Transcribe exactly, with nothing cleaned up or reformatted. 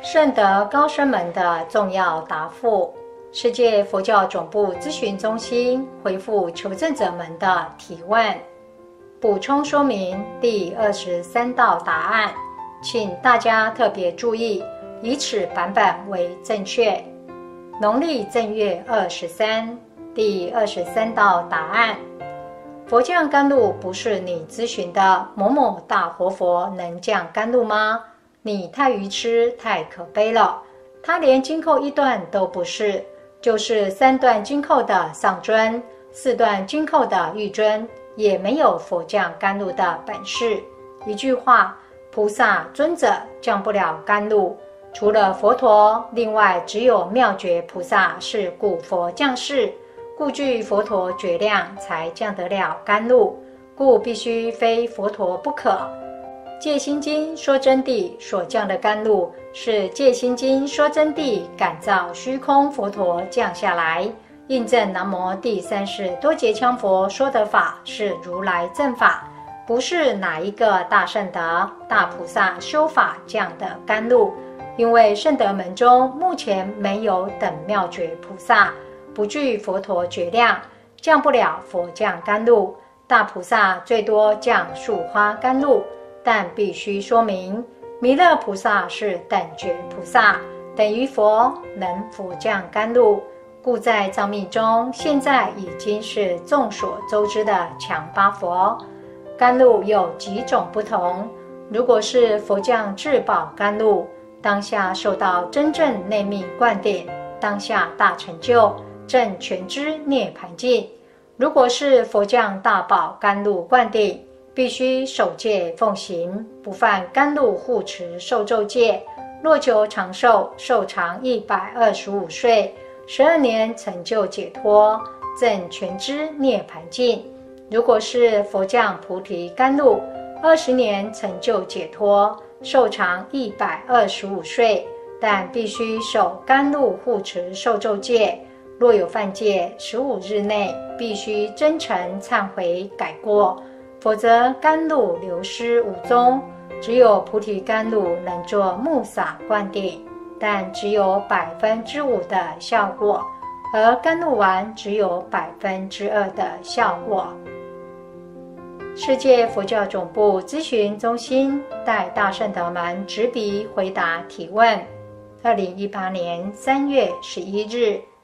圣德高僧们的重要答复。世界佛教总部咨询中心回复求证者们的提问。补充说明第二十三道答案，请大家特别注意，以此版本为正确。农历正月二十三，第二十三道答案：佛降甘露不是你咨询的某某大活佛能降甘露吗？你太愚痴，太可悲了。他连金扣一段都不是，就是三段金扣的上尊，四段金扣的玉尊，也没有佛降甘露的本事。一句话，菩萨尊者降不了甘露，除了佛陀，另外只有妙觉菩萨是古佛降世，故具佛陀觉量才降得了甘露，故必须非佛陀不可。戒心经说真谛所降的甘露，是戒心经说真谛感召虚空佛陀降下来，印证南无第三世多杰羌佛说的法是如来正法，不是哪一个大圣德大菩萨修法降的甘露。因为圣德门中目前没有等妙觉菩萨，不具佛陀觉量，降不了佛降甘露。大菩萨最多降树花甘露，但必须说明，弥勒菩萨是等觉菩萨，等于佛，能佛降甘露。故在藏密中，现在已经是众所周知的强巴佛。甘露有几种不同，如果是佛降至宝甘露，当下受到真正内密灌顶，当下大成就，证全知涅盘境。如果是佛降大宝甘露灌顶，必须守戒奉行，不犯甘露护持受咒戒。若求长寿，寿长一百二十五岁，十二年成就解脱，证全知涅盘境。如果是佛降菩提甘露，二十年成就解脱，寿长一百二十五岁，但必须守甘露护持受咒戒。若有犯戒，十五日内必须真诚忏悔改过，否则甘露流失无踪。只有菩提甘露能做木洒灌顶，但只有百分之五的效果，而甘露丸只有百分之二的效果。世界佛教总部咨询中心代大圣德们执笔回答提问。二零一八年三月十一日。